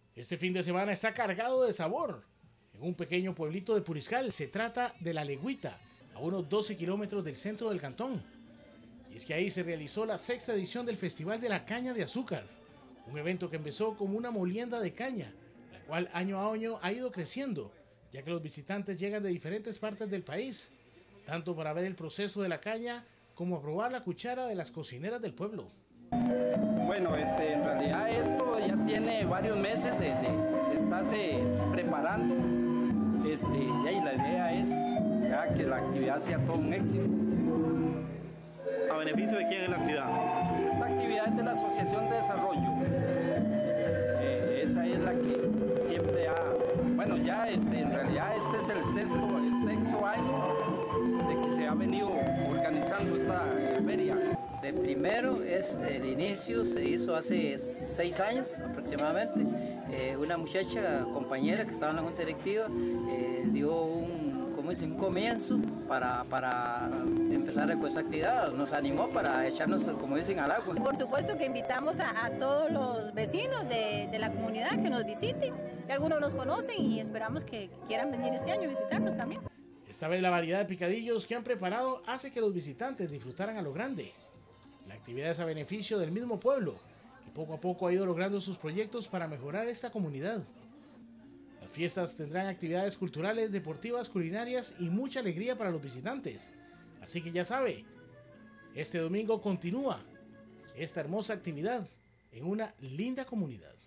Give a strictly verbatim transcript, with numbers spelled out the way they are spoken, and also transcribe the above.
Este fin de semana está cargado de sabor. En un pequeño pueblito de Puriscal se trata de La Legüita, a unos doce kilómetros del centro del cantón. Y es que ahí se realizó la sexta edición del Festival de la Caña de Azúcar, un evento que empezó como una molienda de caña, la cual año a año ha ido creciendo, ya que los visitantes llegan de diferentes partes del país, tanto para ver el proceso de la caña como a probar la cuchara de las cocineras del pueblo. Bueno, este, en realidad esto ya tiene varios meses de, de, de estarse preparando, este, y ahí la idea es ya que la actividad sea todo un éxito. ¿A beneficio de quién es la actividad? Esta actividad es de la Asociación de Desarrollo, eh, esa es la que siempre ha, bueno ya este, en realidad este es el sexto, el sexto año de que se ha venido organizando esta feria. De primero es el inicio, se hizo hace seis años aproximadamente. Eh, una muchacha, compañera que estaba en la junta directiva, eh, dio un, como dice, un comienzo para, para empezar con esta actividad. Nos animó para echarnos, como dicen, al agua. Por supuesto que invitamos a, a todos los vecinos de, de la comunidad que nos visiten, que algunos nos conocen y esperamos que quieran venir este año a visitarnos también. Esta vez la variedad de picadillos que han preparado hace que los visitantes disfrutaran a lo grande. La actividad es a beneficio del mismo pueblo, que poco a poco ha ido logrando sus proyectos para mejorar esta comunidad. Las fiestas tendrán actividades culturales, deportivas, culinarias y mucha alegría para los visitantes. Así que ya sabe, este domingo continúa esta hermosa actividad en una linda comunidad.